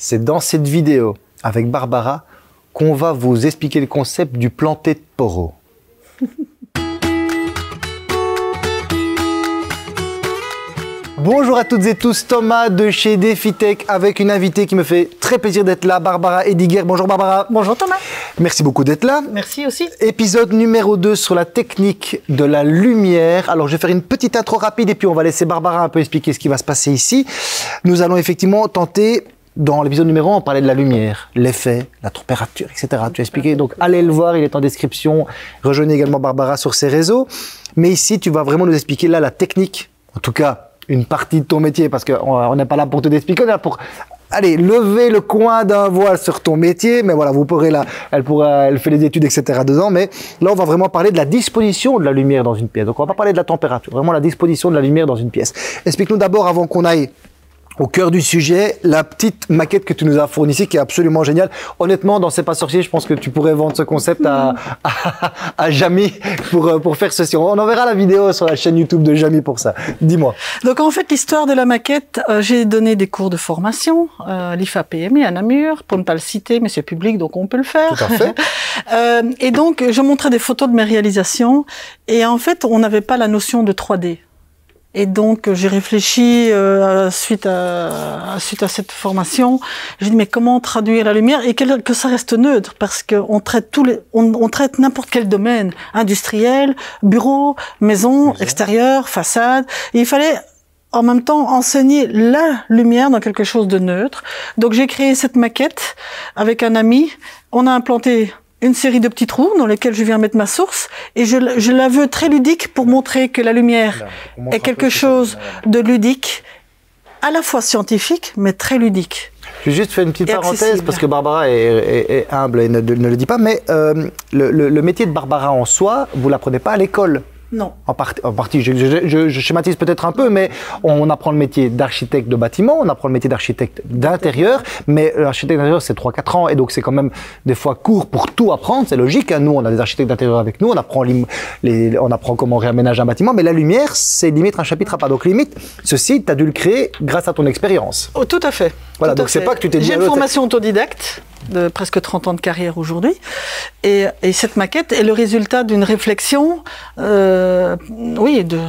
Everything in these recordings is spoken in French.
c'est dans cette vidéo avec Barbara qu'on va vous expliquer le concept du planté de Poro. Bonjour à toutes et tous, Thomas de chez DefiTech avec une invitée qui me fait très plaisir d'être là, Barbara Ediger. Bonjour Barbara. Bonjour Thomas. Merci beaucoup d'être là. Merci aussi. Épisode numéro 2 sur la technique de la lumière. Alors je vais faire une petite intro rapide et puis on va laisser Barbara un peu expliquer ce qui va se passer ici. Nous allons effectivement tenter, dans l'épisode numéro 1, on parlait de la lumière, l'effet, la température, etc. Tu as expliqué, donc allez le voir, il est en description. Rejoignez également Barbara sur ses réseaux. Mais ici, tu vas vraiment nous expliquer là la technique, en tout cas une partie de ton métier, parce qu'on n'est pas là pour te expliquer, on est là pour lever le coin d'un voile sur ton métier, mais voilà, vous pourrez là, elle fait des études, etc. dedans, mais là, on va vraiment parler de la disposition de la lumière dans une pièce. Donc, on va pas parler de la température, vraiment la disposition de la lumière dans une pièce. Explique-nous d'abord, avant qu'on aille au cœur du sujet, la petite maquette que tu nous as fournie ici, qui est absolument géniale. Honnêtement, dans C'est pas sorcier, je pense que tu pourrais vendre ce concept à Jamy pour faire ceci. On enverra la vidéo sur la chaîne YouTube de Jamy pour ça. Dis-moi. Donc en fait, l'histoire de la maquette, j'ai donné des cours de formation, l'IFA PMI à Namur, pour ne pas le citer, mais c'est public, donc on peut le faire. Tout à fait. Et donc, je montrais des photos de mes réalisations, et en fait, on n'avait pas la notion de 3D. Et donc, j'ai réfléchi suite à cette formation. J'ai dit, mais comment traduire la lumière et que ça reste neutre, parce qu'on traite on traite n'importe quel domaine, industriel, bureau, maison, extérieur, façade. Et il fallait en même temps enseigner la lumière dans quelque chose de neutre. Donc, j'ai créé cette maquette avec un ami. On a implanté une série de petits trous dans lesquels je viens mettre ma source, et je la veux très ludique pour montrer que la lumière est quelque chose de ludique, à la fois scientifique, mais très ludique. Je vais juste faire une petite parenthèse, parce que Barbara est humble et ne le dit pas, mais le métier de Barbara en soi, vous ne l'apprenez pas à l'école. Non. En partie, je schématise peut-être un peu, mais on apprend le métier d'architecte de bâtiment, on apprend le métier d'architecte d'intérieur, mais l'architecte d'intérieur, c'est 3-4 ans, et donc c'est quand même des fois court pour tout apprendre, c'est logique, hein. Nous, on a des architectes d'intérieur avec nous, on apprend comment réaménager un bâtiment, mais la lumière, c'est limite un chapitre à part. Donc limite, ceci, tu as dû le créer grâce à ton expérience. Oh, tout à fait. Voilà, donc c'est pas que tu t'es dit... J'ai une formation autodidacte de presque 30 ans de carrière aujourd'hui, et cette maquette est le résultat d'une réflexion, oui, de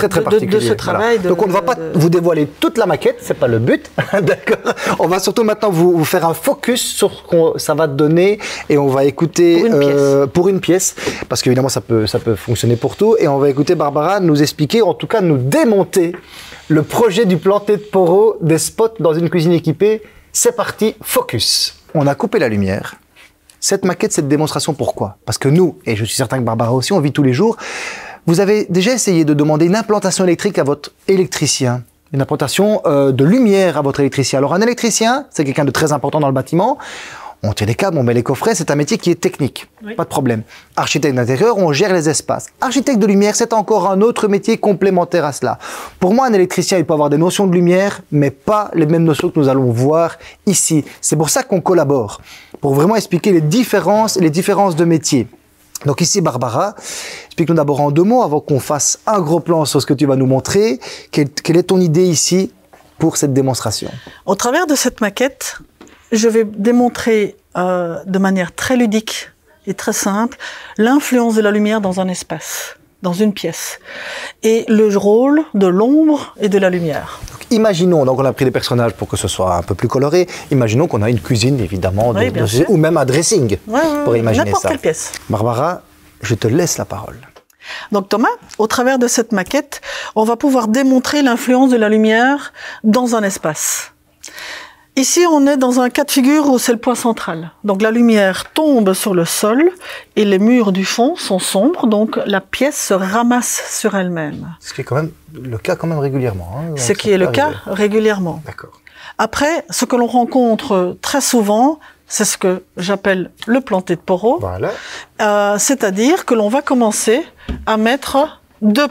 ce travail. Voilà. Donc on ne va pas vous dévoiler toute la maquette, c'est pas le but, d'accord. On va surtout maintenant vous faire un focus sur ce que ça va te donner, et on va écouter pour une pièce, parce qu'évidemment ça peut fonctionner pour tout, et on va écouter Barbara nous expliquer, en tout cas nous démonter le projet du planté de Poro des spots dans une cuisine équipée. C'est parti, focus. On a coupé la lumière. Cette maquette, cette démonstration, pourquoi? Parce que nous, et je suis certain que Barbara aussi, on vit tous les jours, vous avez déjà essayé de demander une implantation électrique à votre électricien, une implantation de lumière à votre électricien. Alors un électricien, c'est quelqu'un de très important dans le bâtiment. On tient les câbles, on met les coffrets, c'est un métier qui est technique, oui. Pas de problème. Architecte d'intérieur, on gère les espaces. Architecte de lumière, c'est encore un autre métier complémentaire à cela. Pour moi, un électricien, il peut avoir des notions de lumière, mais pas les mêmes notions que nous allons voir ici. C'est pour ça qu'on collabore, pour vraiment expliquer les différences de métiers. Donc ici, Barbara, explique-nous d'abord en 2 mots, avant qu'on fasse un gros plan sur ce que tu vas nous montrer. Quelle est ton idée ici pour cette démonstration? Au travers de cette maquette, je vais démontrer de manière très ludique et très simple l'influence de la lumière dans un espace, dans une pièce, et le rôle de l'ombre et de la lumière. Imaginons, donc on a pris des personnages pour que ce soit un peu plus coloré, imaginons qu'on a une cuisine évidemment, oui, ou même un dressing, pour imaginer n'importe ça. Quelle pièce. Barbara, je te laisse la parole. Donc Thomas, au travers de cette maquette, on va pouvoir démontrer l'influence de la lumière dans un espace. Ici, on est dans un cas de figure où c'est le point central. Donc la lumière tombe sur le sol et les murs du fond sont sombres, donc la pièce se ramasse sur elle-même. Ce qui est quand même le cas régulièrement. Hein, ce qui est le cas régulièrement. D'accord. Après, ce que l'on rencontre très souvent, c'est ce que j'appelle le planté de Poro. Voilà. C'est-à-dire que l'on va commencer à mettre de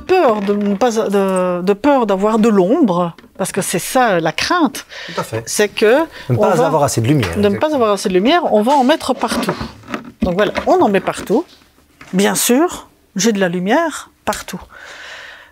peur d'avoir de l'ombre, parce que c'est ça la crainte. Tout à fait. C'est que de ne pas avoir assez de lumière. De ne pas avoir assez de lumière, on va en mettre partout. Donc voilà, on en met partout. Bien sûr, j'ai de la lumière partout.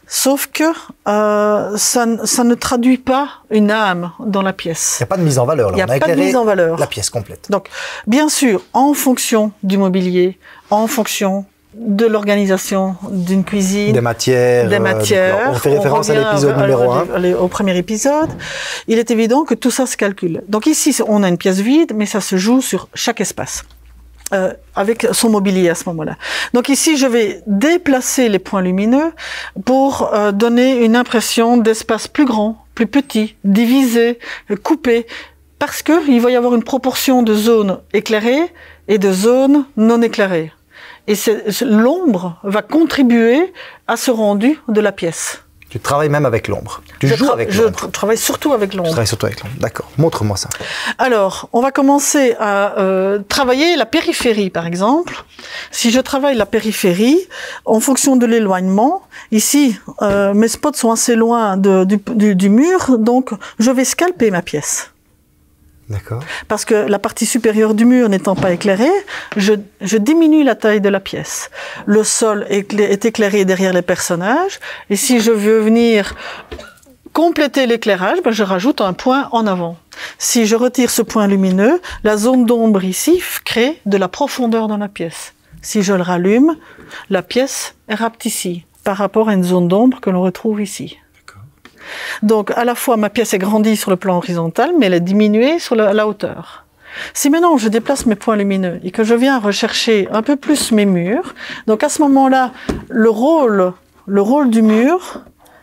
Sauf que ça ne traduit pas une âme dans la pièce. Il n'y a pas de mise en valeur. Là. Il n'y a pas de mise en valeur. La pièce complète. Donc, bien sûr, en fonction du mobilier, en fonction de l'organisation d'une cuisine, des matières. On fait référence à l'épisode numéro 1. Au premier épisode. Il est évident que tout ça se calcule. Donc ici, on a une pièce vide, mais ça se joue sur chaque espace. Avec son mobilier à ce moment-là. Donc ici, je vais déplacer les points lumineux pour donner une impression d'espace plus grand, plus petit, divisé, coupé, parce qu'il va y avoir une proportion de zones éclairées et de zones non éclairées. Et l'ombre va contribuer à ce rendu de la pièce. Tu travailles même avec l'ombre. Tu joues avec l'ombre. Je travaille surtout avec l'ombre. Je travaille surtout avec l'ombre. D'accord. Montre-moi ça. Alors, on va commencer à travailler la périphérie, par exemple. Si je travaille la périphérie, en fonction de l'éloignement, ici, mes spots sont assez loin du mur, donc je vais scalper ma pièce. D'accord. Parce que la partie supérieure du mur n'étant pas éclairée, je diminue la taille de la pièce. Le sol est éclairé derrière les personnages, et si je veux venir compléter l'éclairage, je rajoute un point en avant. Si je retire ce point lumineux, la zone d'ombre ici crée de la profondeur dans la pièce. Si je le rallume, la pièce est rapetissie par rapport à une zone d'ombre que l'on retrouve ici. Donc, à la fois, ma pièce est grandie sur le plan horizontal, mais elle est diminuée sur la hauteur. Si maintenant, je déplace mes points lumineux et que je viens rechercher un peu plus mes murs, donc à ce moment-là, le rôle du mur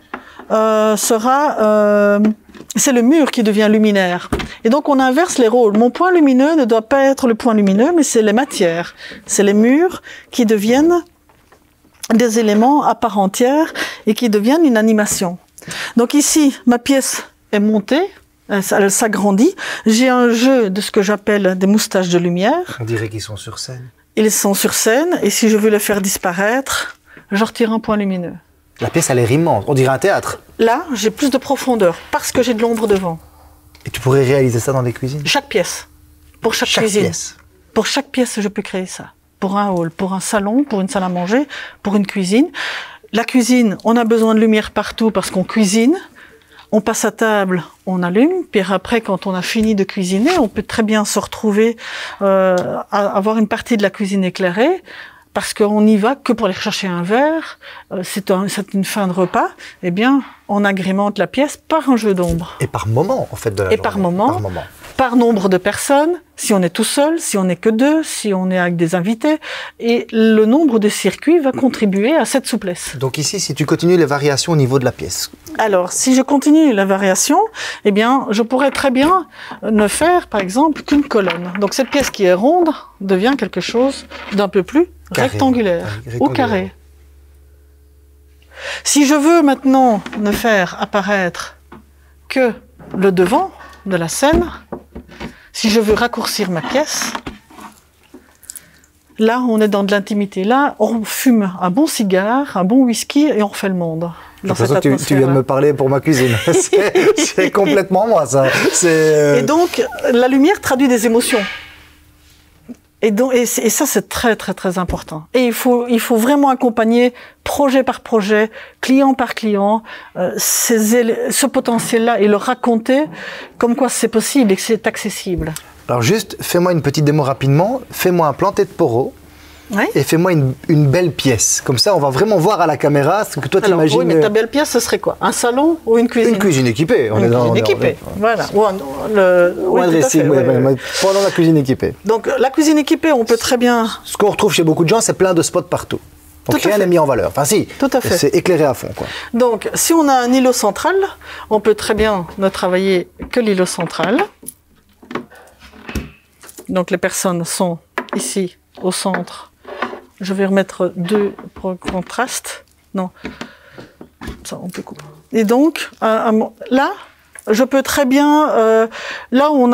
sera... c'est le mur qui devient luminaire. Et donc, on inverse les rôles. Mon point lumineux ne doit pas être le point lumineux, mais c'est les matières. C'est les murs qui deviennent des éléments à part entière et qui deviennent une animation. Donc ici, ma pièce est montée, elle s'agrandit. J'ai un jeu de ce que j'appelle des moustaches de lumière. On dirait qu'ils sont sur scène. Ils sont sur scène, et si je veux les faire disparaître, je retire un point lumineux. La pièce, elle est immense. On dirait un théâtre. Là, j'ai plus de profondeur, parce que j'ai de l'ombre devant. Et tu pourrais réaliser ça dans des cuisines? Chaque pièce. Pour chaque cuisine. Pièce. Pour chaque pièce, je peux créer ça. Pour un hall, pour un salon, pour une salle à manger, pour une cuisine. La cuisine, on a besoin de lumière partout parce qu'on cuisine. On passe à table, on allume. Puis après, quand on a fini de cuisiner, on peut très bien se retrouver à avoir une partie de la cuisine éclairée parce qu'on n'y va que pour aller chercher un verre. C'est une fin de repas. Eh bien, on agrémente la pièce par un jeu d'ombre. Et par moment, en fait, de la journée. Par moment. Par nombre de personnes, si on est tout seul, si on n'est que deux, si on est avec des invités. Et le nombre de circuits va contribuer à cette souplesse. Donc ici, si tu continues les variations au niveau de la pièce. Alors, si je continue la variation, eh bien, je pourrais très bien ne faire, par exemple, qu'une colonne. Donc cette pièce qui est ronde devient quelque chose d'un peu plus rectangulaire ou carré. Si je veux maintenant ne faire apparaître que le devant de la scène, si je veux raccourcir ma pièce, là, on est dans de l'intimité. Là, on fume un bon cigare, un bon whisky et on refait le monde. J'ai l'impression que tu viens de me parler pour ma cuisine. C'est complètement moi, ça. Et donc, la lumière traduit des émotions. Et ça, c'est très, très, très important. Et il faut vraiment accompagner projet par projet, client par client, ce potentiel-là et le raconter comme quoi c'est possible et que c'est accessible. Alors juste, fais-moi une petite démo rapidement. Fais-moi un planté de poros. Ouais. Et fais-moi une belle pièce. Comme ça, on va vraiment voir à la caméra ce que toi t'imagines. Oui, mais ta belle pièce, ce serait quoi? Un salon ou une cuisine? Une cuisine équipée. Une cuisine équipée, voilà. Pendant la cuisine équipée. Donc, la cuisine équipée, on peut très bien... Ce qu'on retrouve chez beaucoup de gens, c'est plein de spots partout. Donc rien n'est mis en valeur. Enfin si, tout à fait. C'est éclairé à fond, quoi. Donc, si on a un îlot central, on peut très bien ne travailler que l'îlot central. Donc, les personnes sont ici, au centre. Je vais remettre 2 pour contraste. Non, ça on peut couper. Et donc, là, je peux très bien... là, on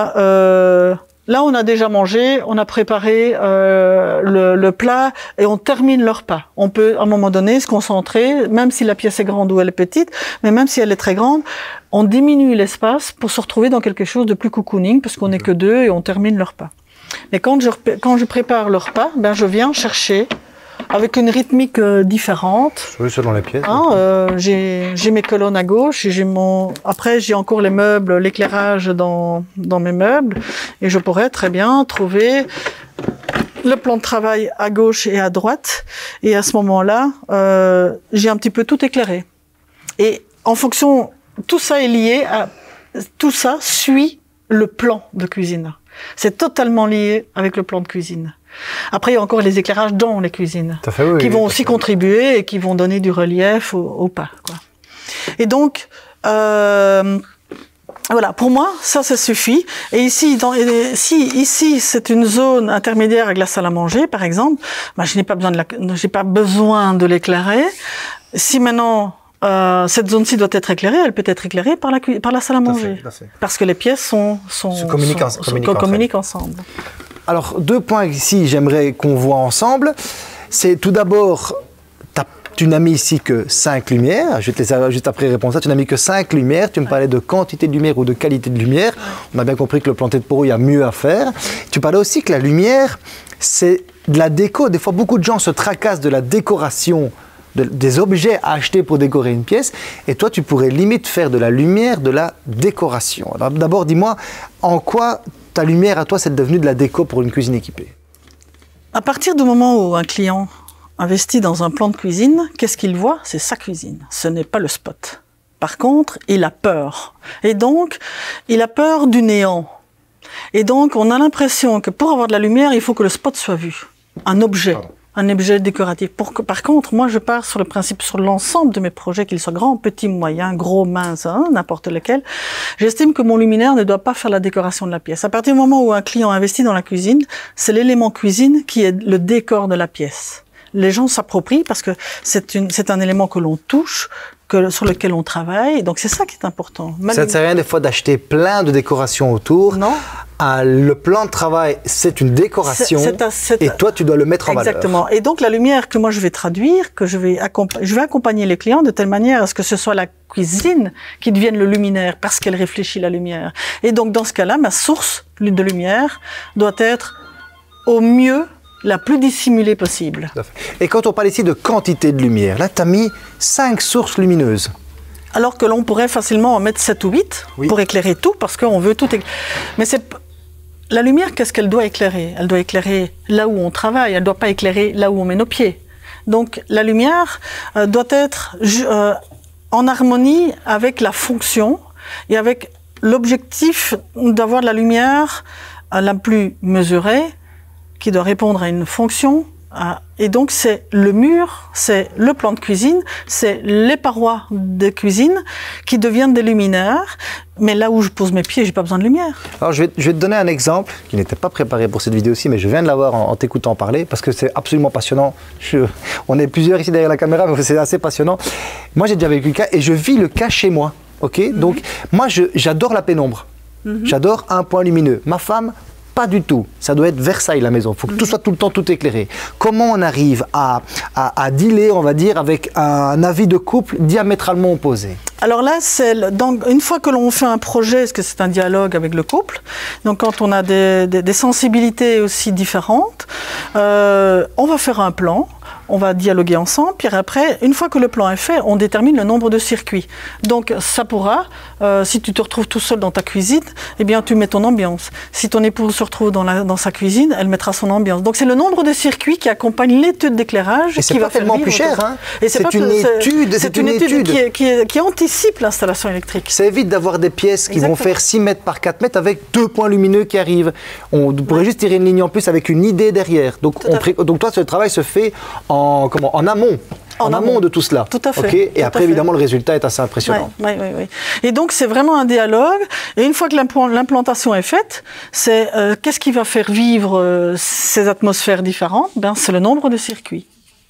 a déjà mangé, on a préparé le plat et on termine le repas. On peut, à un moment donné, se concentrer, même si la pièce est grande ou elle est petite, mais même si elle est très grande, on diminue l'espace pour se retrouver dans quelque chose de plus cocooning, parce qu'on n'est que 2 et on termine le repas. Mais quand je prépare le repas, ben je viens chercher avec une rythmique différente. Oui, selon les pièces. Hein, j'ai mes colonnes à gauche, et après j'ai encore les meubles, l'éclairage dans mes meubles, et je pourrais très bien trouver le plan de travail à gauche et à droite, et à ce moment-là, j'ai un petit peu tout éclairé. Et en fonction, tout ça est lié à, tout ça suit le plan de cuisine. C'est totalement lié avec le plan de cuisine. Après, il y a encore les éclairages dans les cuisines, qui vont aussi contribuer et qui vont donner du relief au pas, quoi. Et donc, voilà, pour moi, ça suffit. Et ici, ici c'est une zone intermédiaire avec la salle à manger, par exemple, ben, je n'ai pas besoin de l'éclairer. Si maintenant cette zone-ci doit être éclairée, elle peut être éclairée par la salle à manger, parce que les pièces communiquent ensemble. Alors, 2 points ici, j'aimerais qu'on voit ensemble. C'est tout d'abord, tu n'as mis ici que 5 lumières. Je vais te laisser juste après répondre à ça. Tu n'as mis que 5 lumières. Tu me parlais de quantité de lumière ou de qualité de lumière. On a bien compris que le planter de Poro, il y a mieux à faire. Tu parlais aussi que la lumière, c'est de la déco. Des fois, beaucoup de gens se tracassent de la décoration, des objets à acheter pour décorer une pièce. Et toi, tu pourrais limite faire de la lumière, de la décoration. Alors, d'abord, dis-moi, en quoi ta lumière, à toi, c'est devenu de la déco pour une cuisine équipée? À partir du moment où un client investit dans un plan de cuisine, qu'est-ce qu'il voit? C'est sa cuisine, ce n'est pas le spot. Par contre, il a peur. Et donc, il a peur du néant. Et donc, on a l'impression que pour avoir de la lumière, il faut que le spot soit vu. Un objet. Un objet décoratif. Par contre, moi, je pars sur le principe, sur l'ensemble de mes projets, qu'ils soient grands, petits, moyens, gros, minces, hein, n'importe lequel. J'estime que mon luminaire ne doit pas faire la décoration de la pièce. À partir du moment où un client investit dans la cuisine, c'est l'élément cuisine qui est le décor de la pièce. Les gens s'approprient parce que c'est un élément que l'on touche, sur lequel on travaille. Donc c'est ça qui est important. Ça ne sert à rien des fois d'acheter plein de décorations autour. Non. Le plan de travail, c'est une décoration et toi, tu dois le mettre en valeur. Exactement. Et donc la lumière que moi je vais traduire, que je vais accompagner les clients de telle manière à ce que ce soit la cuisine qui devienne le luminaire parce qu'elle réfléchit la lumière. Et donc dans ce cas-là, ma source de lumière doit être au mieux la plus dissimulée possible. Et quand on parle ici de quantité de lumière, là, tu as mis 5 sources lumineuses. Alors que l'on pourrait facilement en mettre 7 ou 8 pour éclairer tout, parce qu'on veut tout éclairer. Mais la lumière, qu'est-ce qu'elle doit éclairer? Elle doit éclairer là où on travaille, elle ne doit pas éclairer là où on met nos pieds. Donc la lumière doit être en harmonie avec la fonction et avec l'objectif d'avoir de la lumière la plus mesurée, qui doit répondre à une fonction. Et donc, c'est le mur, c'est le plan de cuisine, c'est les parois de cuisine qui deviennent des luminaires. Mais là où je pose mes pieds, j'ai pas besoin de lumière. Alors, je vais te donner un exemple qui n'était pas préparé pour cette vidéo-ci, mais je viens de l'avoir en t'écoutant parler parce que c'est absolument passionnant. On est plusieurs ici derrière la caméra, mais c'est assez passionnant. Moi, j'ai déjà vécu le cas et je vis le cas chez moi. Ok, donc, moi, j'adore la pénombre. J'adore un point lumineux. Ma femme, pas du tout. Ça doit être Versailles, la maison. Il faut que tout soit tout le temps tout éclairé. Comment on arrive à dealer, on va dire, avec un avis de couple diamétralement opposé? Alors là, une fois que l'on fait un projet, parce que c'est un dialogue avec le couple, donc quand on a des sensibilités aussi différentes, on va faire un plan. On va dialoguer ensemble, puis après, une fois que le plan est fait, on détermine le nombre de circuits. Donc ça pourra, si tu te retrouves tout seul dans ta cuisine, eh bien tu mets ton ambiance. Si ton épouse se retrouve dans sa cuisine, elle mettra son ambiance. Donc c'est le nombre de circuits qui accompagne l'étude d'éclairage qui va faire tellement plus cher. Hein. C'est une étude qui anticipe l'installation électrique. Ça évite d'avoir des pièces qui vont faire 6 mètres par 4 mètres avec 2 points lumineux qui arrivent. On pourrait juste tirer une ligne en plus avec une idée derrière. Donc toi, ce travail se fait en amont. En amont de tout cela. Tout à fait. Okay. Et après, évidemment, le résultat est assez impressionnant. Oui. Et donc, c'est vraiment un dialogue. Et une fois que l'implantation est faite, c'est qu'est-ce qui va faire vivre ces atmosphères différentes? C'est le nombre de circuits.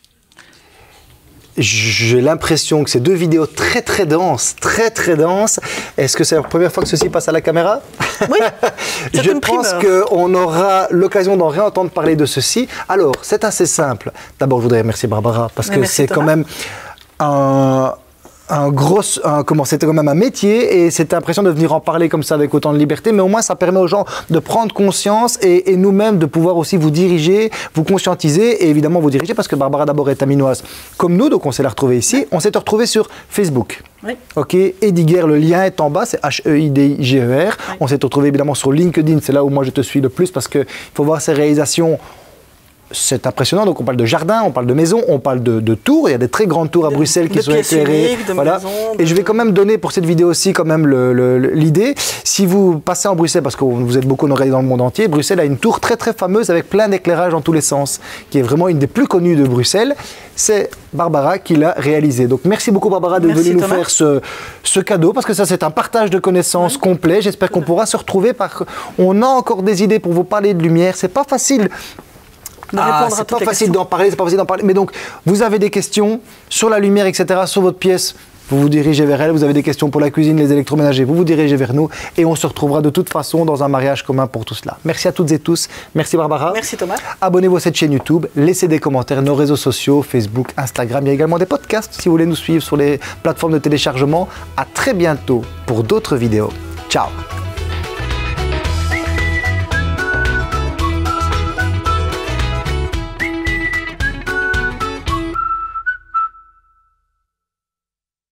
J'ai l'impression que c'est 2 vidéos très très denses, très très denses. Est-ce que c'est la première fois que ceci passe à la caméra? Oui, je pense qu'on aura l'occasion d'en réentendre parler de ceci. Alors, c'est assez simple. D'abord, je voudrais remercier Barbara parce que c'est quand même un c'était quand même un métier et c'était impressionnant de venir en parler comme ça avec autant de liberté, mais au moins ça permet aux gens de prendre conscience et nous-mêmes de pouvoir aussi vous diriger, vous conscientiser et évidemment vous diriger parce que Barbara d'abord est taminoise comme nous, donc on s'est la retrouvée ici. On s'est retrouvé sur Facebook. Oui. Ok, Heidiger, le lien est en bas, c'est Heidiger. Oui. On s'est retrouvé évidemment sur LinkedIn, c'est là où moi je te suis le plus parce qu'il faut voir ses réalisations. C'est impressionnant, donc on parle de jardin, on parle de maison, on parle de tours, il y a des très grandes tours à Bruxelles qui sont éclairées. Voilà. Et je vais quand même donner pour cette vidéo aussi quand même l'idée, si vous passez en Bruxelles, parce que vous êtes beaucoup regardé dans le monde entier, Bruxelles a une tour très très fameuse avec plein d'éclairages dans tous les sens, qui est vraiment une des plus connues de Bruxelles. C'est Barbara qui l'a réalisée. Donc merci beaucoup Barbara de venir nous faire ce cadeau, parce que ça c'est un partage de connaissances complet. J'espère qu'on pourra se retrouver, on a encore des idées pour vous parler de lumière, c'est pas facile. C'est pas facile d'en parler, mais donc vous avez des questions sur la lumière, etc., sur votre pièce, vous vous dirigez vers elle. Vous avez des questions pour la cuisine, les électroménagers, vous vous dirigez vers nous et on se retrouvera de toute façon dans un mariage commun pour tout cela. Merci à toutes et tous. Merci Barbara. Merci Thomas. Abonnez-vous à cette chaîne YouTube, laissez des commentaires, nos réseaux sociaux, Facebook, Instagram. Il y a également des podcasts si vous voulez nous suivre sur les plateformes de téléchargement. À très bientôt pour d'autres vidéos. Ciao.